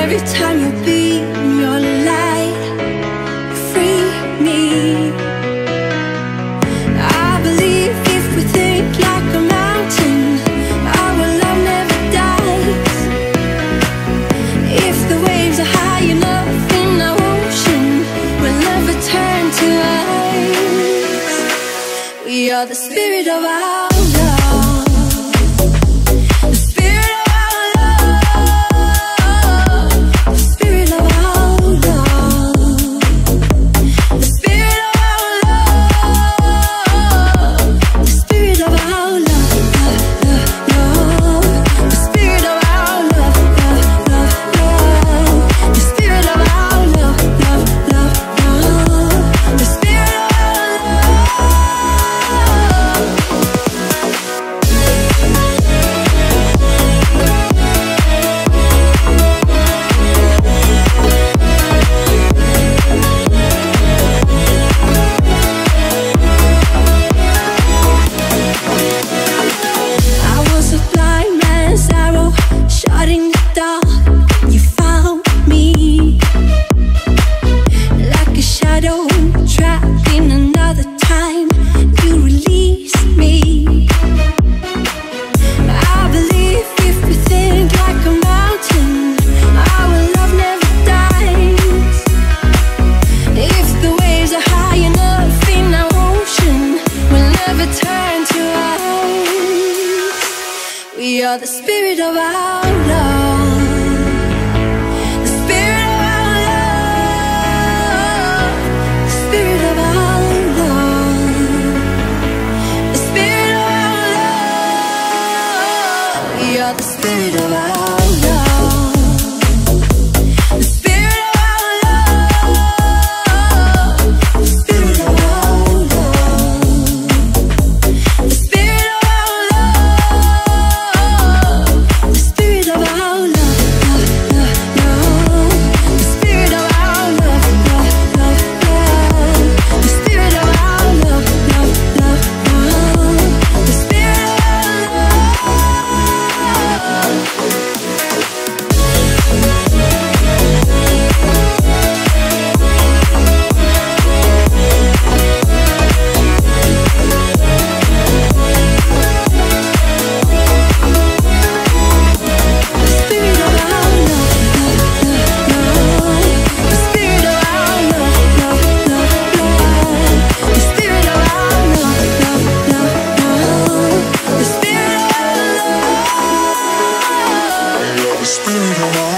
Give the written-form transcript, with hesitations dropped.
every time you beam your light, free me. I believe if we think like a mountain, our love never dies. If the waves are high enough in the ocean, we'll never turn to ice. We are the spirit of our love. We are the spirit of our love. The spirit of our love. The spirit of our love. The spirit of our love. We are the spirit of our love. Spirit of